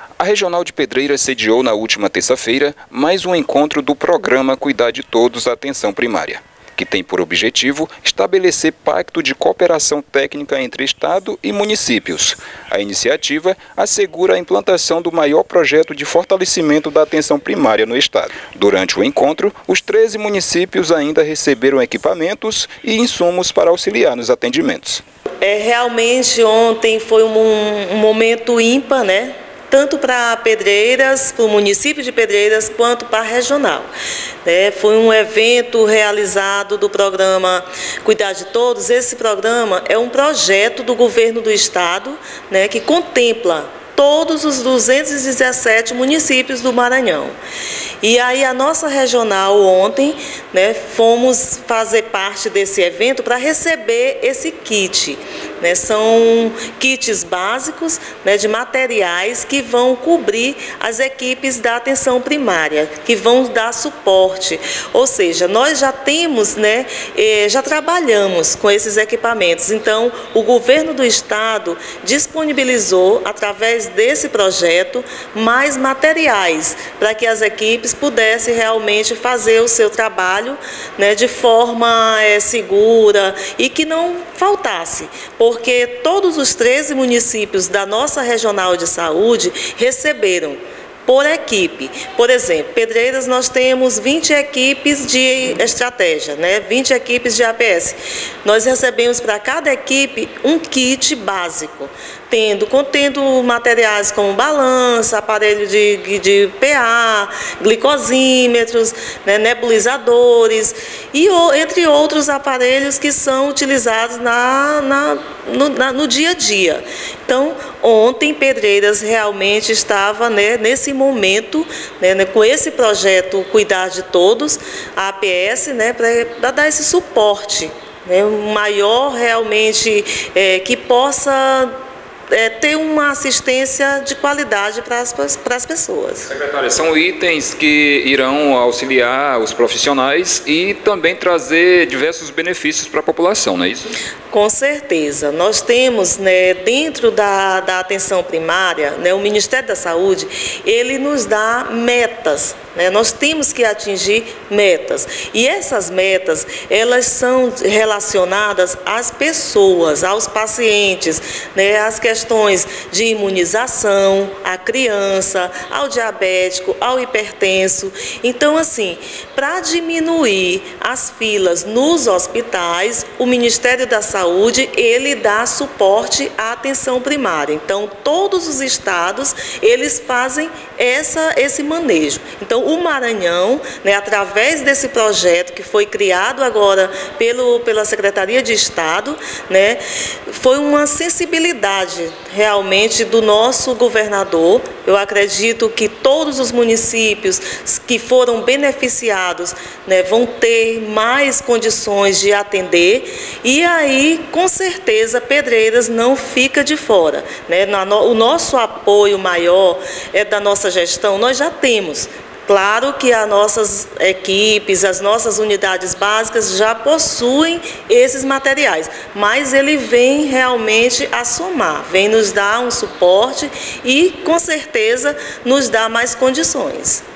A Regional de Pedreiras sediou na última terça-feira mais um encontro do programa Cuidar de Todos, Atenção Primária, que tem por objetivo estabelecer pacto de cooperação técnica entre Estado e municípios. A iniciativa assegura a implantação do maior projeto de fortalecimento da atenção primária no Estado. Durante o encontro, os 13 municípios ainda receberam equipamentos e insumos para auxiliar nos atendimentos. Realmente ontem foi um momento ímpar, né? Tanto para Pedreiras, para o município de Pedreiras, quanto para a regional. Foi um evento realizado do programa Cuidar de Todos. Esse programa é um projeto do governo do estado, né, que contempla todos os 217 municípios do Maranhão. E aí a nossa regional ontem, né, fomos fazer parte desse evento para receber esse kit. São kits básicos, né, de materiais que vão cobrir as equipes da atenção primária, que vão dar suporte. Ou seja, nós já temos, né, já trabalhamos com esses equipamentos. Então, o governo do estado disponibilizou, através desse projeto, mais materiais para que as equipes pudessem realmente fazer o seu trabalho, né, de forma segura e que não faltasse, porque todos os 13 municípios da nossa regional de saúde receberam por equipe. Por exemplo, Pedreiras nós temos 20 equipes de estratégia, né? 20 equipes de APS. Nós recebemos para cada equipe um kit básico, contendo materiais como balança, aparelho de PA, glicosímetros, né, nebulizadores e entre outros aparelhos que são utilizados no dia a dia. Então, ontem Pedreiras realmente estava, né, nesse momento, né, com esse projeto Cuidar de Todos, a APS, né, para dar esse suporte, né, maior realmente, que possa ter uma assistência de qualidade para as pessoas. Secretária, são itens que irão auxiliar os profissionais e também trazer diversos benefícios para a população, não é isso? Com certeza. Nós temos, né, dentro da atenção primária, né, o Ministério da Saúde, ele nos dá metas, né? Nós temos que atingir metas. E essas metas, elas são relacionadas às pessoas, aos pacientes, né, às questões de imunização, à criança, ao diabético, ao hipertenso. Então, assim, para diminuir as filas nos hospitais, o Ministério da Saúde, ele dá suporte à atenção primária. Então, todos os estados, eles fazem esse manejo. Então, o Maranhão, né, através desse projeto que foi criado agora pela Secretaria de Estado, né, foi uma sensibilidade realmente do nosso governador. Eu acredito que todos os municípios que foram beneficiados, né, vão ter mais condições de atender e aí, com certeza, Pedreiras não fica de fora, né? O nosso apoio maior da nossa gestão, nós já temos. Claro que as nossas equipes, as nossas unidades básicas já possuem esses materiais, mas ele vem realmente a somar, vem nos dar um suporte e, com certeza, nos dar mais condições.